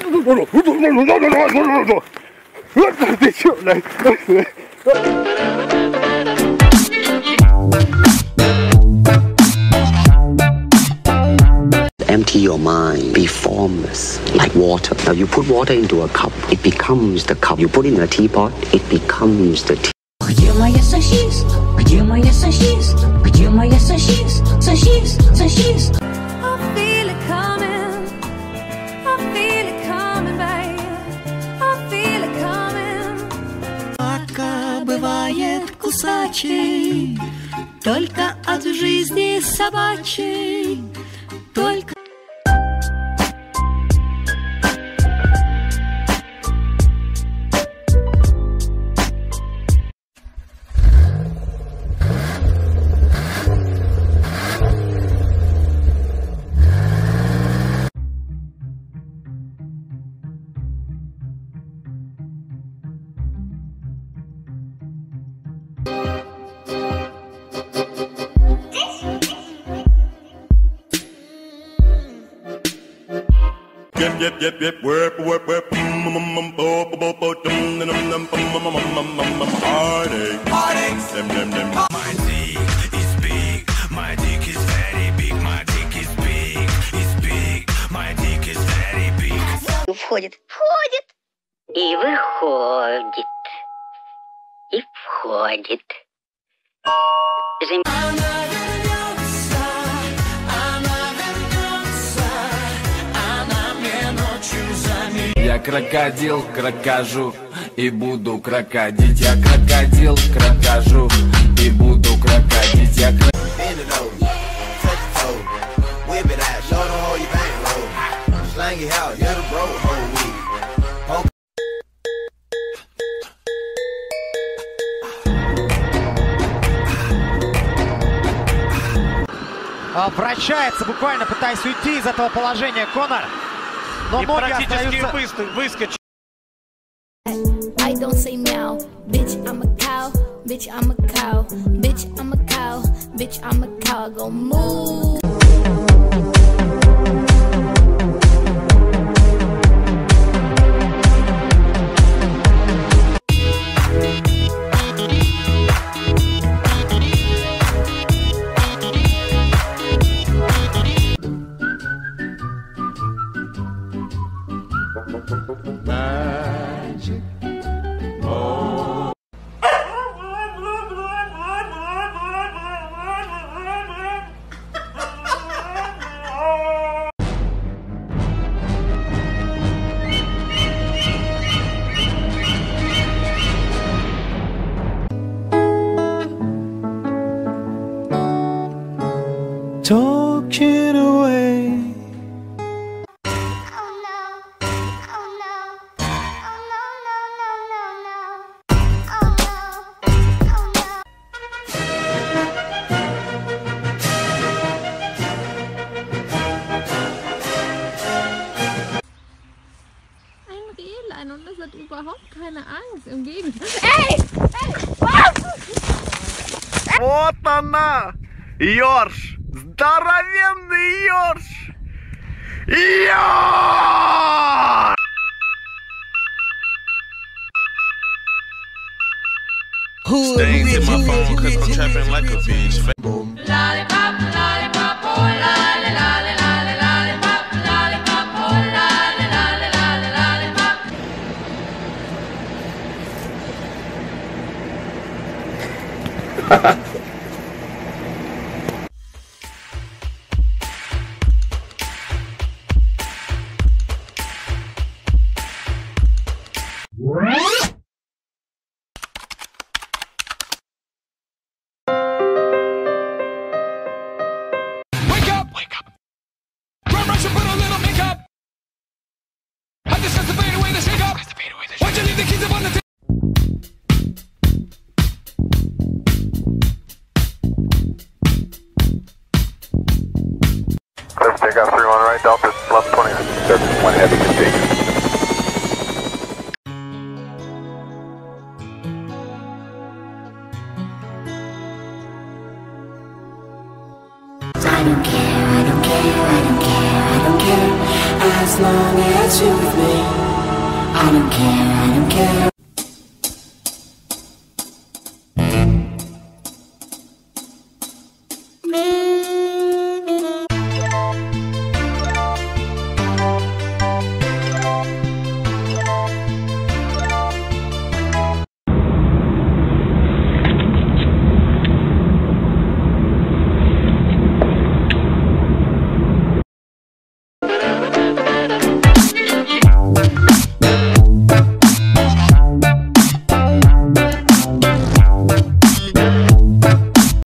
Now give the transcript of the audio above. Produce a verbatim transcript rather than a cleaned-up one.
Ты чё, блядь? Empty your mind, be formless, like water. Now you put water into a cup, it becomes the cup. You put it in a teapot, it becomes the tea. Где моя сосиска? Где моя сосиска? Где моя сосиска? Сосиска, сосиска. I feel it coming. I feel it coming, baby. I feel it coming. Сладко бывает кусачей, только от жизни собачей, только. Yep, yep, yep, yep, worp, worp, worp, mm, bo, bo, bo, bo, dum, dum, dum, dum, dum, heartache, heartaches, dem, dem, dem. My dick is big, my dick is very big, my dick is big, is big, my dick is very big. Входит, входит и выходит, и входит. Зим... Я крокодил, крокожу и буду крокодить. Я крокодил, крокожу и буду крокодить. Я крокодил. Вращается, буквально пытаясь уйти из этого положения Конор. Но ноги остаются... выскочить. I don't say meow, bitch, I'm a cow, bitch, I'm a cow, bitch, I'm a cow, bitch, I'm a cow, I go move. Magic. Oh. Talking away. Und das hat überhaupt keine Angst, im Gegenteil. Эй! Вот она! Ёрш! Здоровенный ёрш! Ёрш! Stains in my phone cause I'm trapping like a bitch. Lollipop, lollipop, oh lolly, lolly, lolly, lollipop, lollipop, oh lolly, lolly, lolly, lollipop. Ha ha. I got three one right, Delta, eleven twenty, one heavy, continue. I don't care, I don't care, I don't care, I don't care, as long as you're with me. I don't care, I don't care.